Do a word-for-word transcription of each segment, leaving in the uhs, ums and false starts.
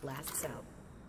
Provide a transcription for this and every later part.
Last cell.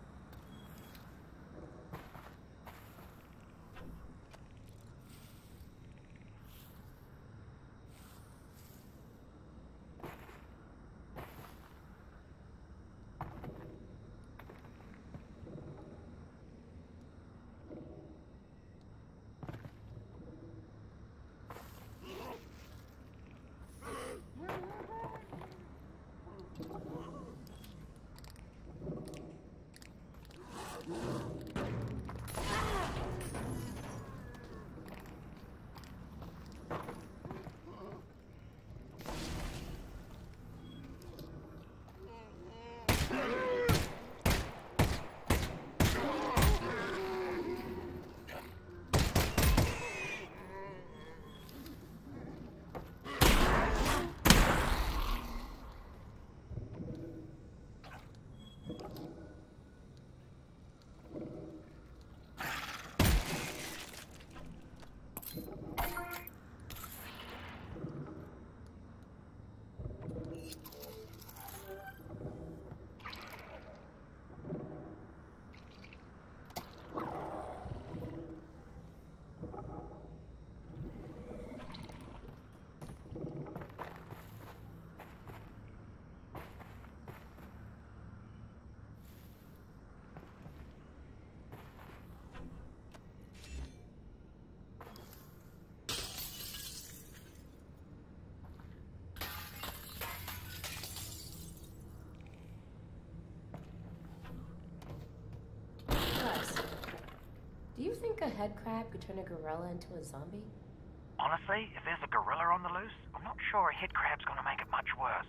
Do you think a head crab could turn a gorilla into a zombie? Honestly, if there's a gorilla on the loose, I'm not sure a head crab's gonna make it much worse.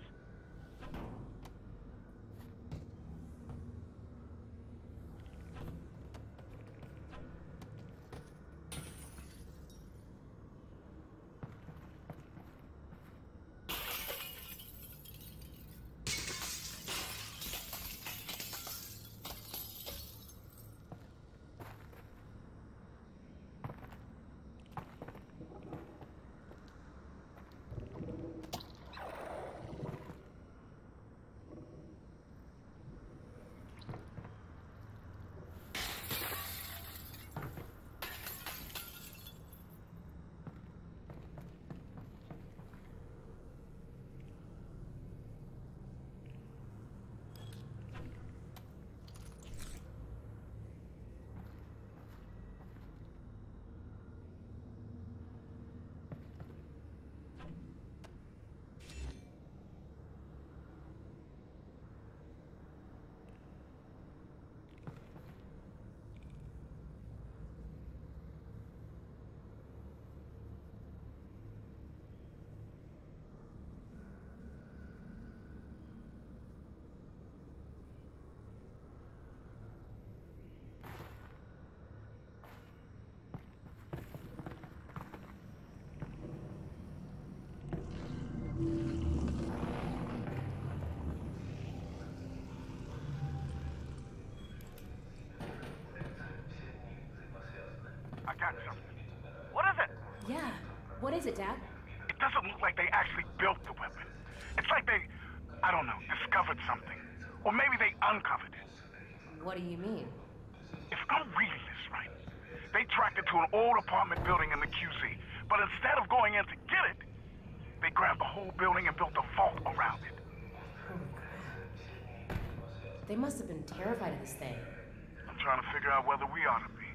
I got something. What is it? Yeah. What is it, Dad? It doesn't look like they actually built the weapon. It's like they, I don't know, discovered something. Or maybe they uncovered it. What do you mean? If I'm reading this right, they tracked it to an old apartment building in the Q Z. But instead of going in to get it, they grabbed the whole building and built a vault around it. Holy crap. They must have been terrified of this thing. I'm trying to figure out whether we ought to be.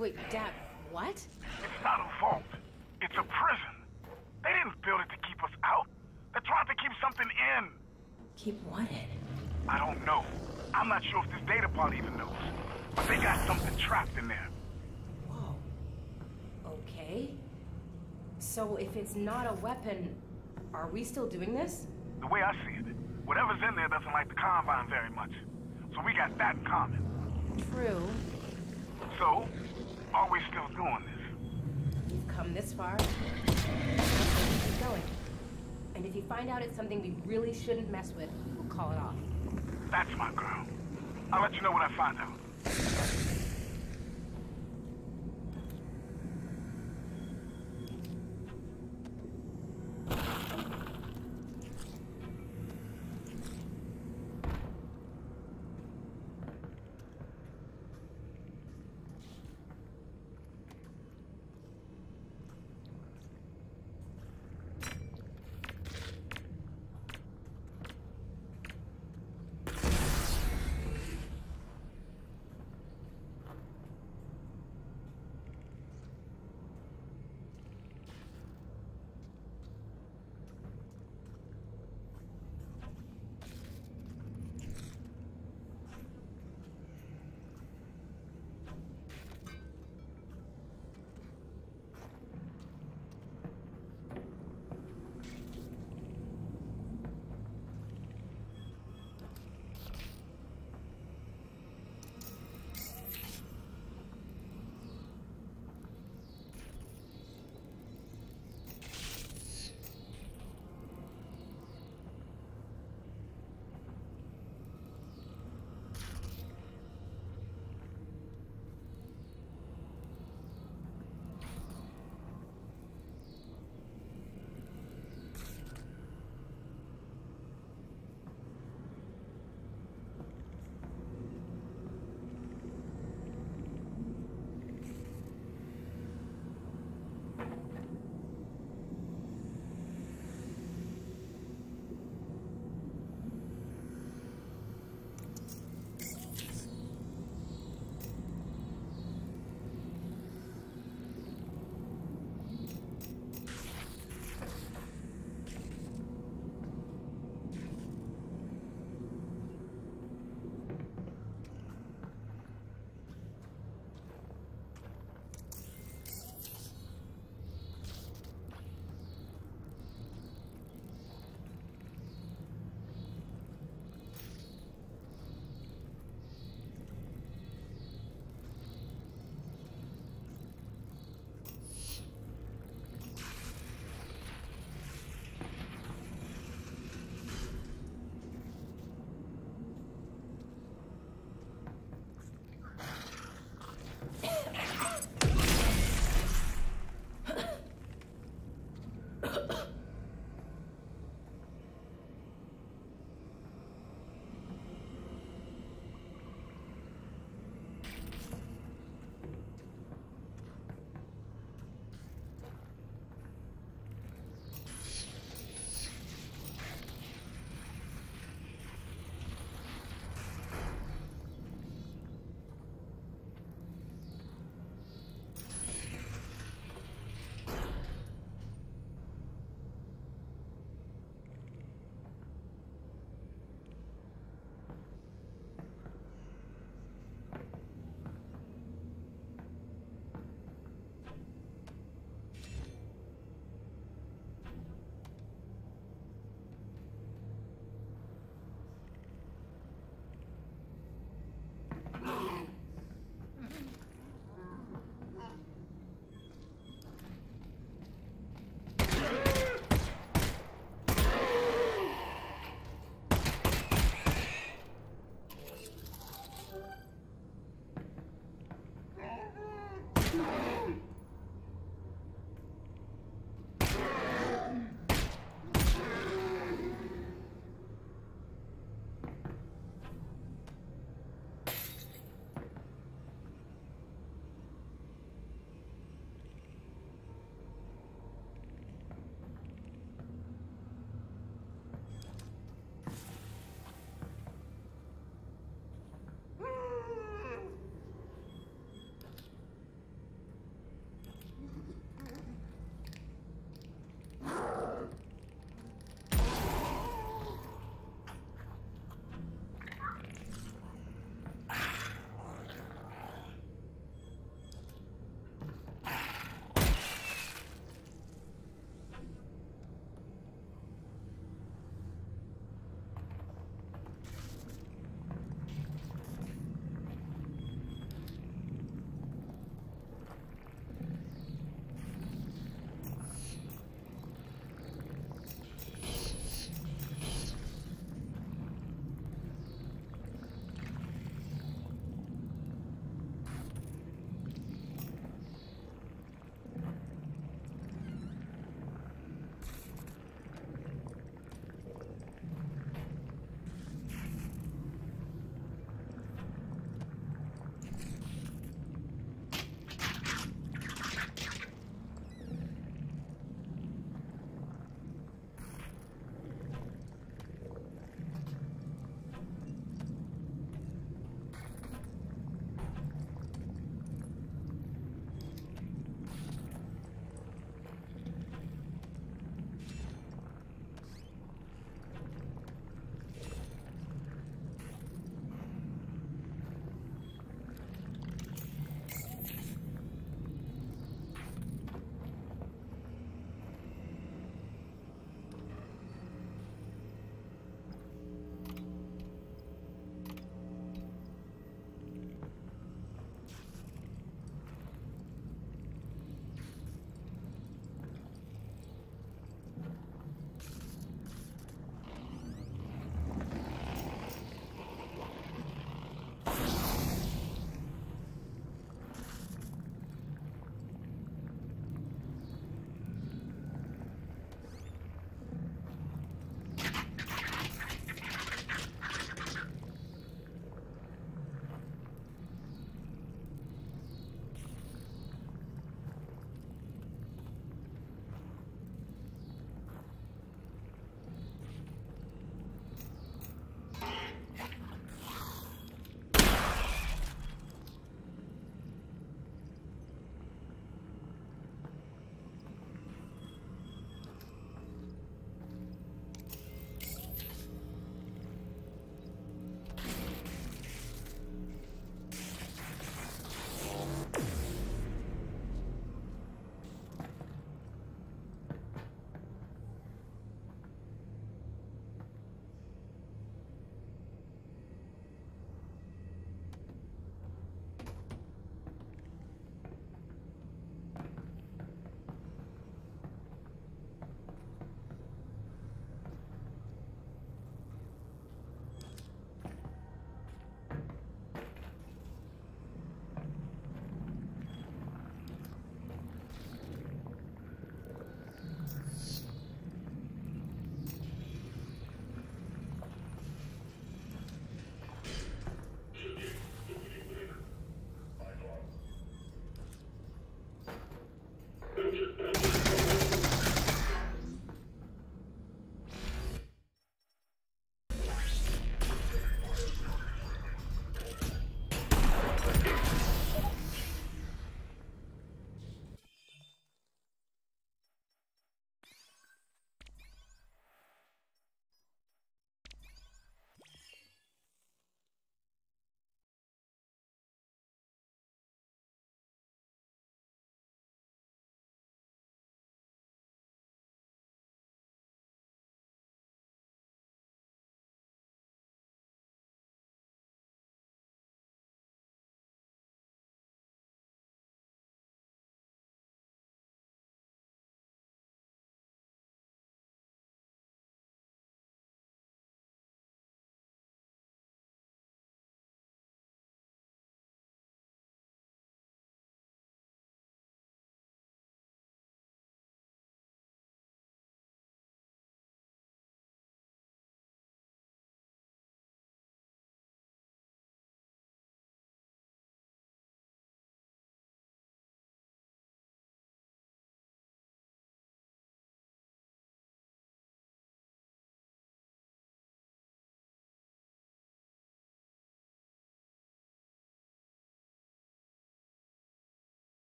Wait, Dad, what? It's not a vault. It's a prison. They didn't build it to keep us out. They're trying to keep something in. Keep what in? I don't know. I'm not sure if this data pod even knows. But they got something trapped in there. Whoa. Okay. So if it's not a weapon, are we still doing this? The way I see it, whatever's in there doesn't like the Combine very much. So we got that in common. True. So, are we still doing this? We've come this far. Let's keep going. And if you find out it's something we really shouldn't mess with, we'll call it off. That's my girl. I'll let you know when I find out.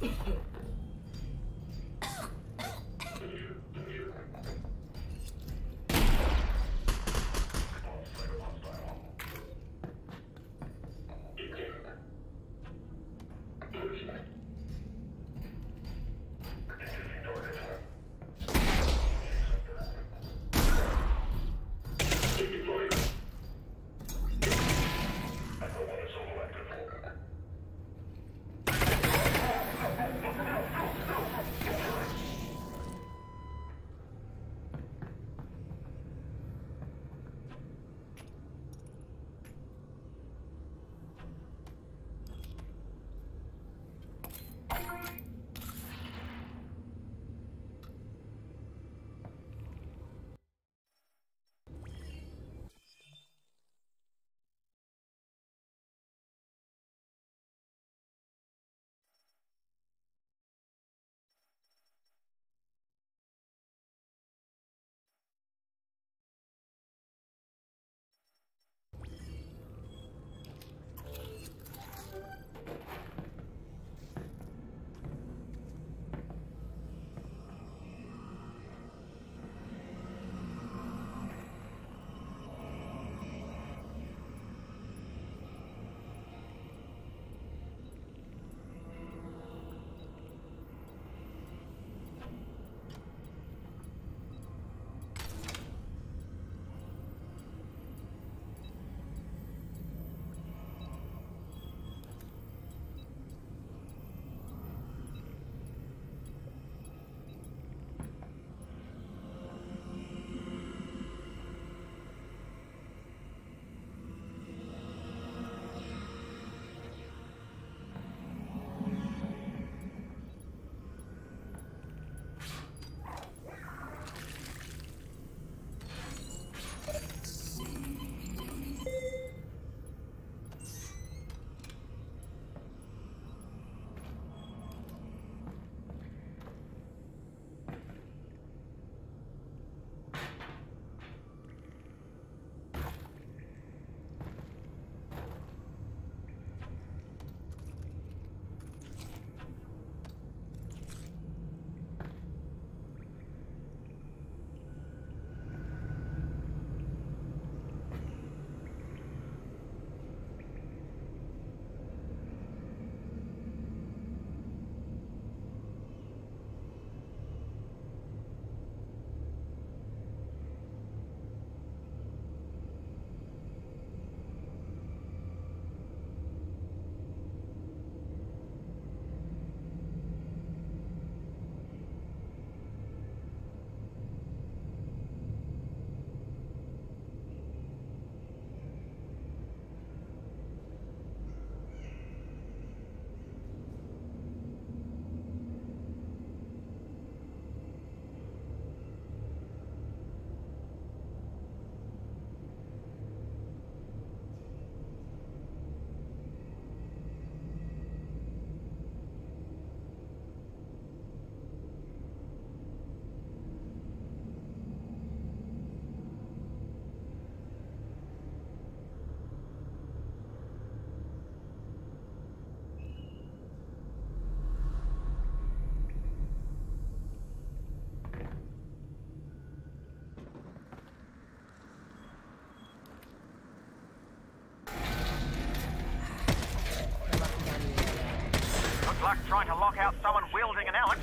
luck trying to lock out someone wielding an Alex.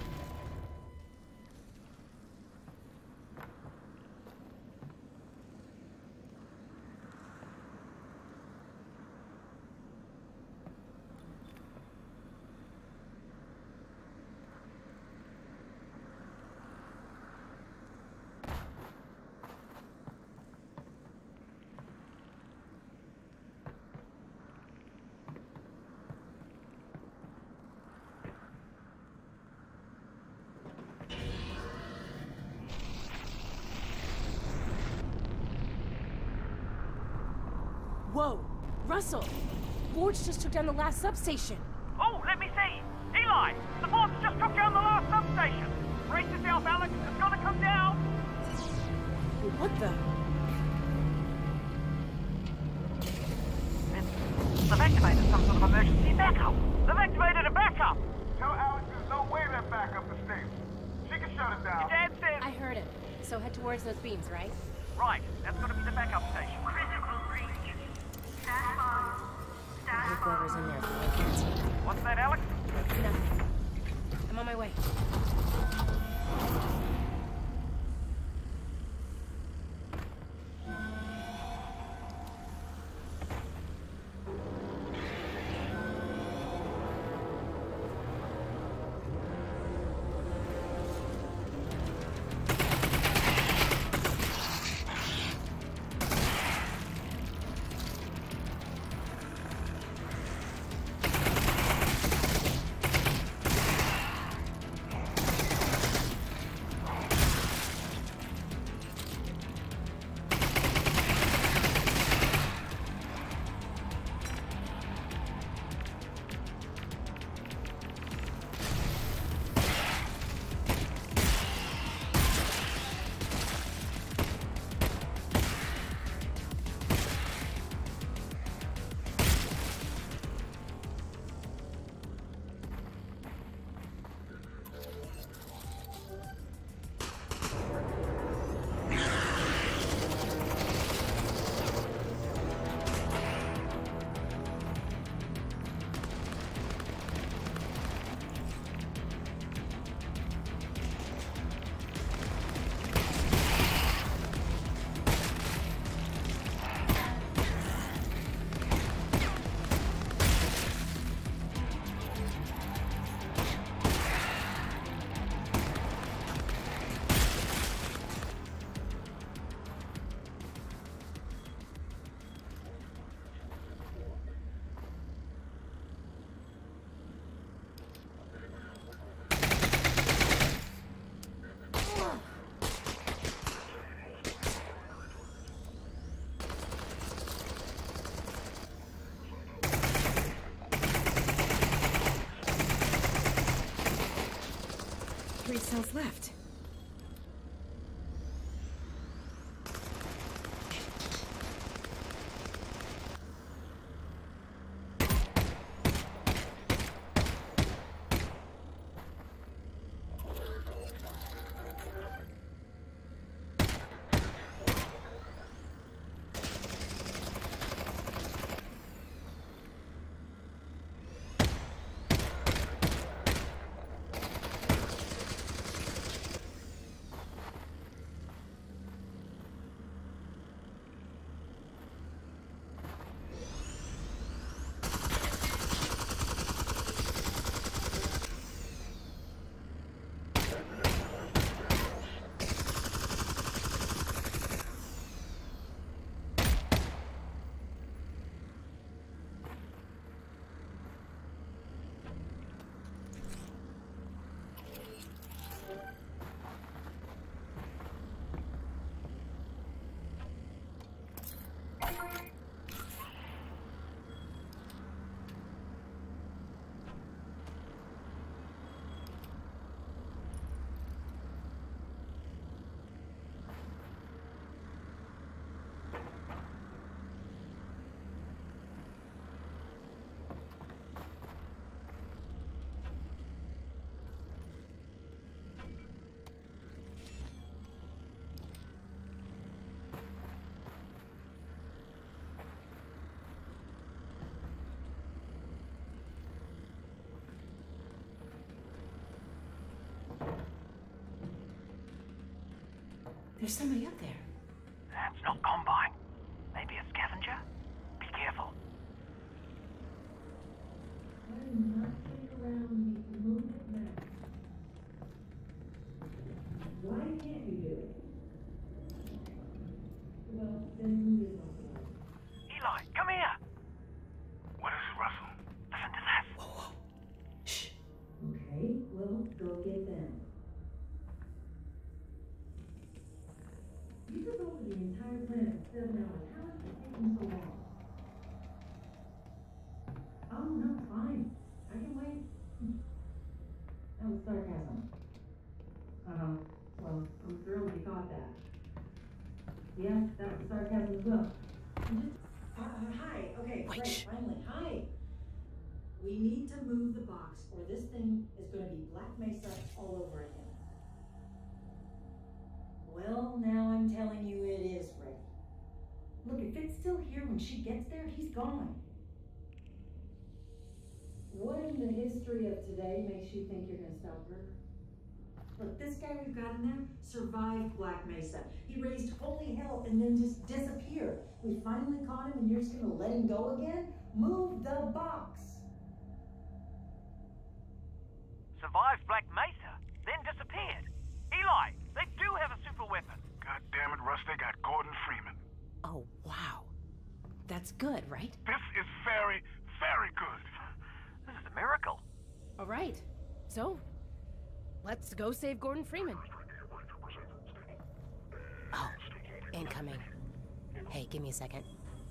Whoa! Russell! Forge just took down the last substation! Oh, let me see! Eli! The Forge just took down the last substation! Brace yourself, Alex! It's gonna come down! What the? They've activated some sort of emergency backup! They've activated a backup! Tell head towards those beams, right? Right, that's gonna be the backup station. Critical breach. Stand by. I Stand hope by. whoever's in there is really fancy. What's that, Alex? Nothing. I'm on my way. Three cells left. There's somebody up there. That's not Combine. Maybe a scavenger? Be careful. Why do you not stick around me to move it now? Why can't you do it? Well, then move it on. Eli, come here! What is it, Russell? Listen to this. Whoa, whoa. Shh. Okay, well, go get them. You took over the entire planet in seven hours. How is it taking so long? Oh, no, fine. I can wait. That was sarcasm. Uh-huh. Well, I'm thrilled you caught that. Yeah, that was sarcasm as well. I'm just... Uh, uh, hi. Okay, Wait, great. shh. Finally, hi. We need to move the box, or this thing is going to be Black Mesa all over again. Well, now she gets there, he's gone. What in the history of today makes you think you're gonna stop her? Look, this guy we've got in there survived Black Mesa. He raised holy hell and then just disappeared. We finally caught him and you're just gonna let him go again? Move the box. Survived Black Mesa, then disappeared. Eli, they do have a super weapon. God damn it, Russ, they got Gordon Freeman. Oh, wow. That's good, right? This is very, very good. This is a miracle. All right. So, let's go save Gordon Freeman. Oh, incoming. Hey, give me a second.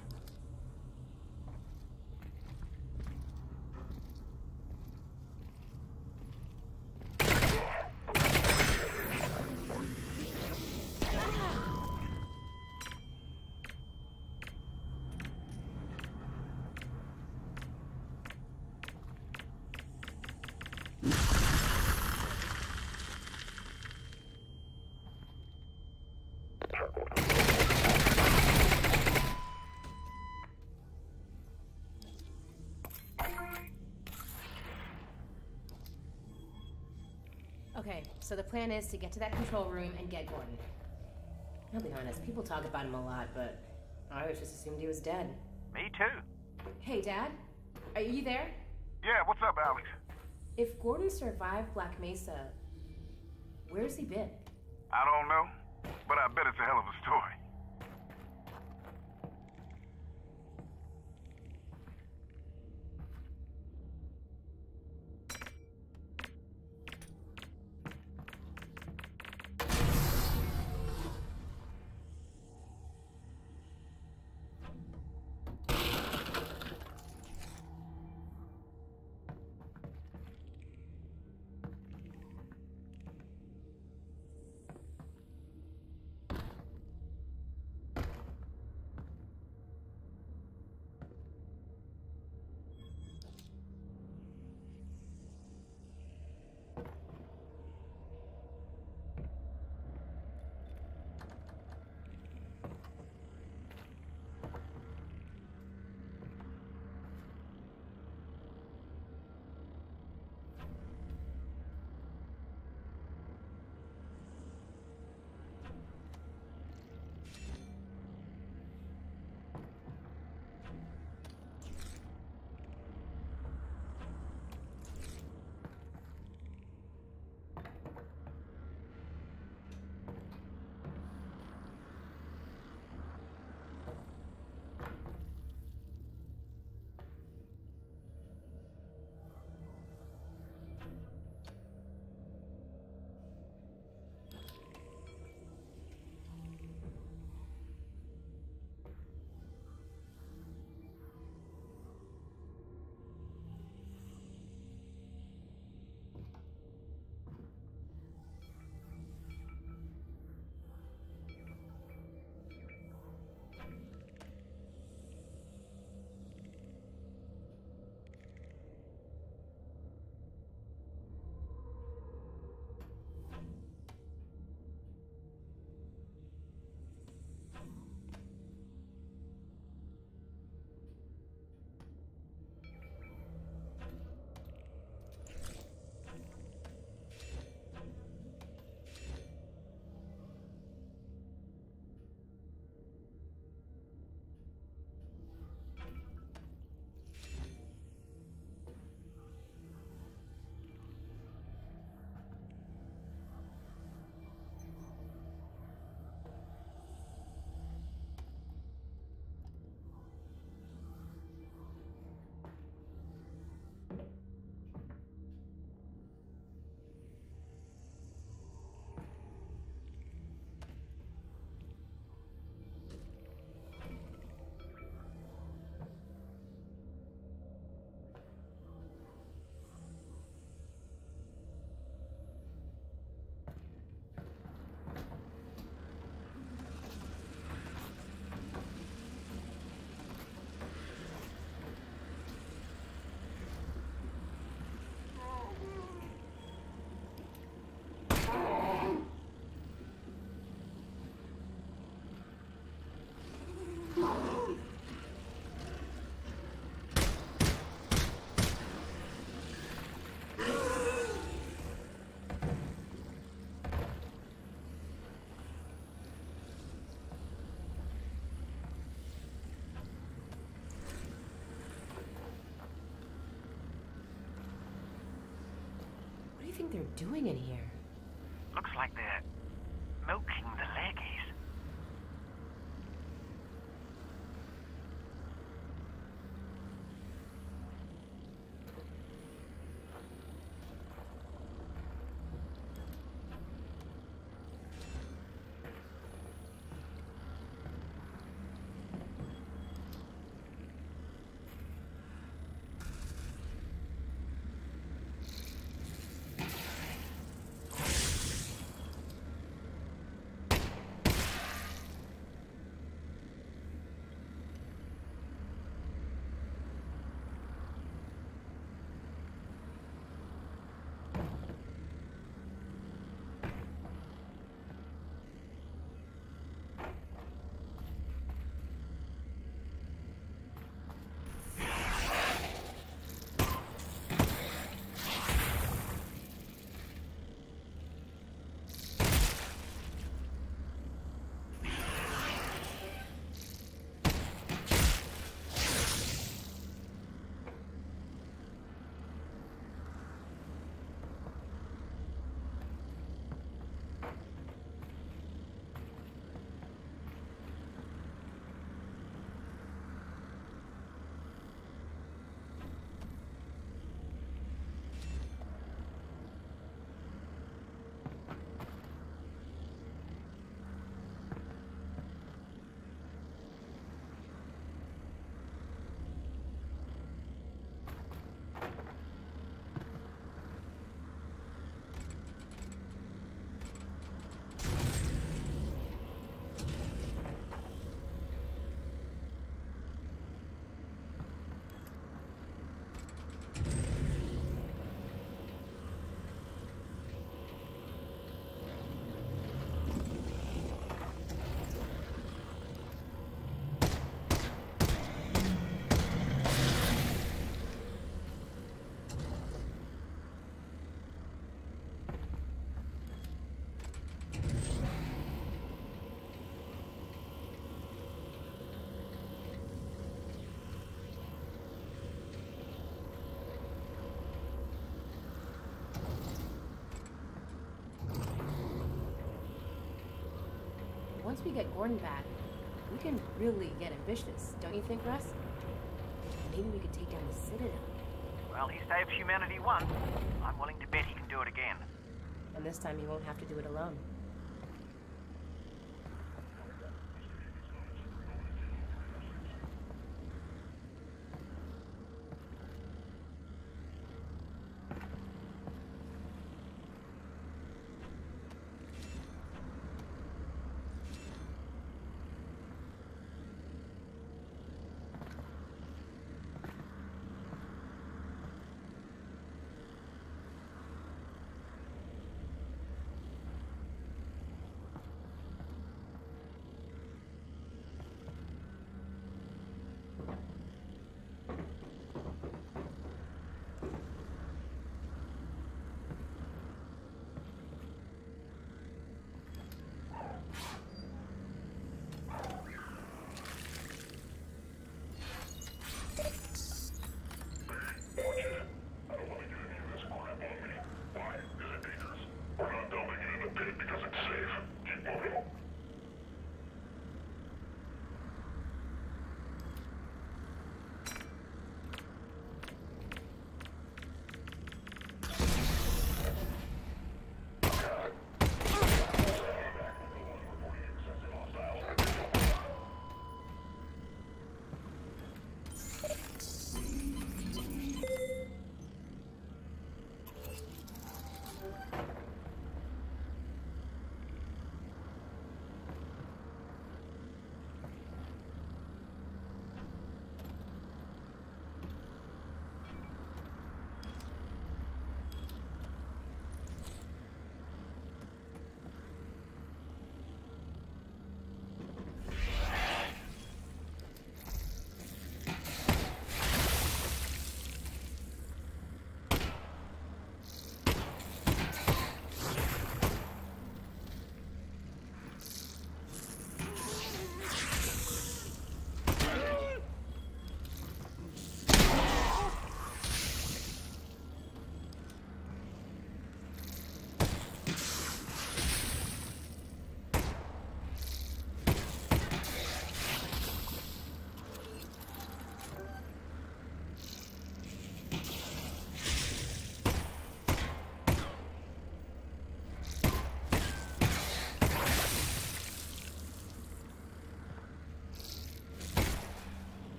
Okay, so the plan is to get to that control room and get Gordon. I'll be honest, people talk about him a lot, but I always just assumed he was dead. Me too. Hey, Dad? Are you there? Yeah, what's up, Alex? If Gordon survived Black Mesa, where's he been? I don't know, but I bet it's a hell of a story. think they're doing in here? Looks like they're milking the laggies. Once we get Gordon back, we can really get ambitious, don't you think, Russ? Maybe we could take down the Citadel. Well, he saved humanity once. I'm willing to bet he can do it again. And this time he won't have to do it alone.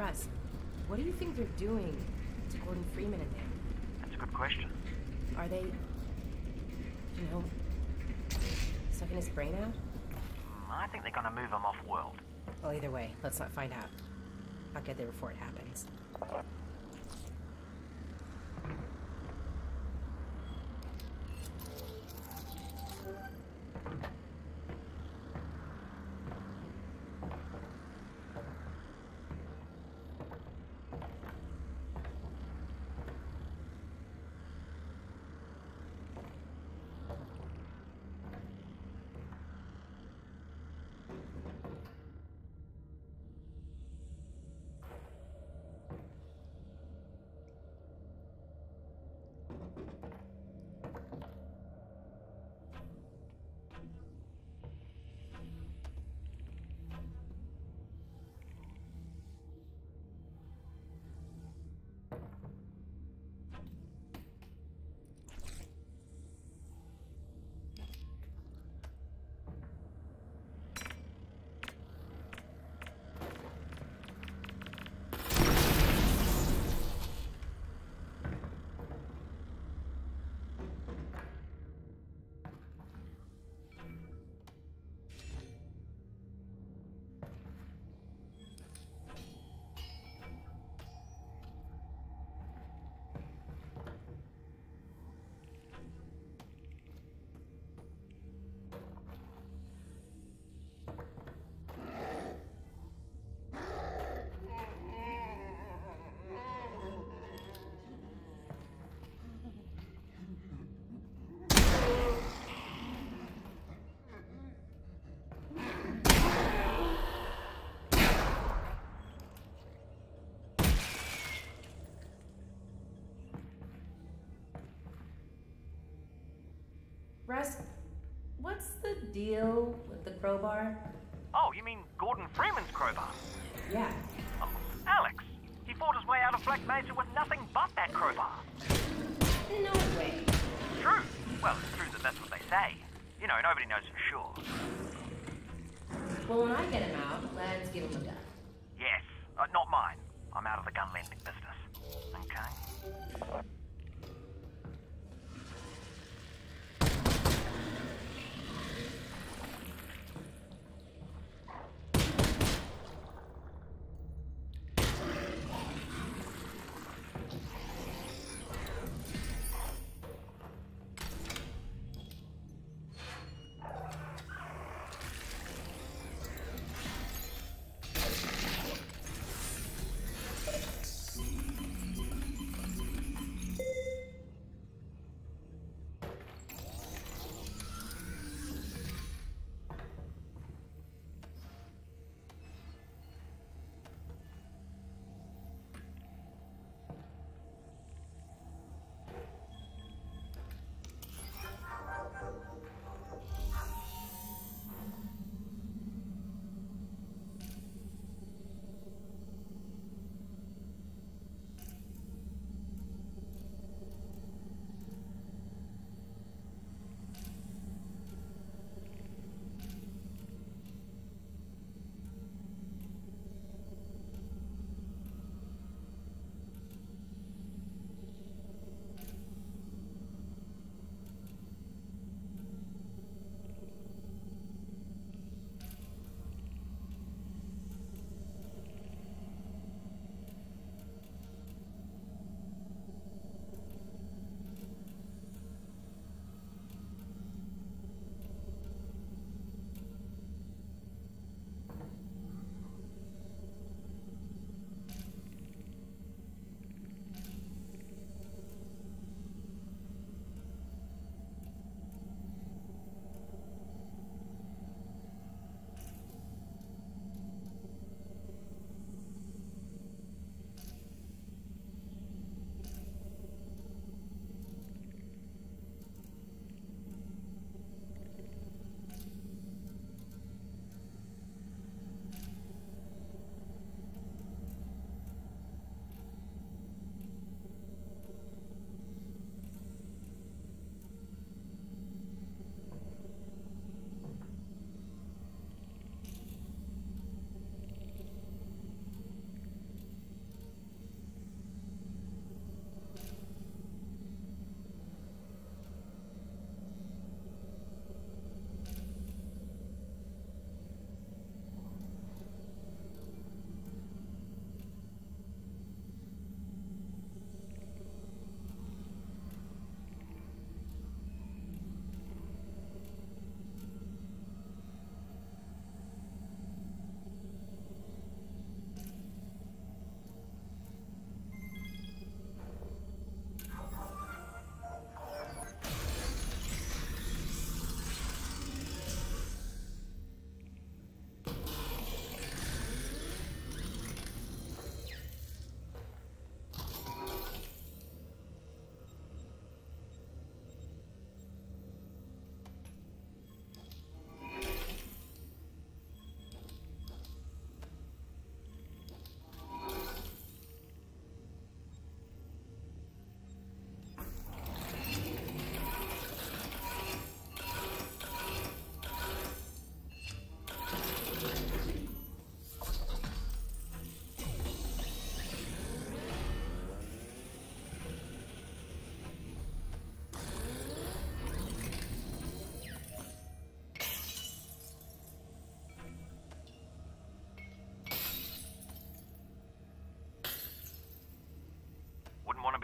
Russ, what do you think they're doing to Gordon Freeman in there? That's a good question. Are they, you know, sucking his brain out? Mm, I think they're gonna move him off-world. Well, either way, let's not find out. I'll get there before it happens. Russ, what's the deal with the crowbar? Oh, you mean Gordon Freeman's crowbar? Yeah. Oh, Alex, he fought his way out of Black Mesa with nothing but that crowbar. No way. True. Well, it's true that that's what they say. You know, nobody knows for sure. Well, when I get him out, let's give him a gun. Yes, uh, not mine. I'm out of the gun lending business. Okay?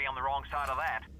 on the wrong side of that.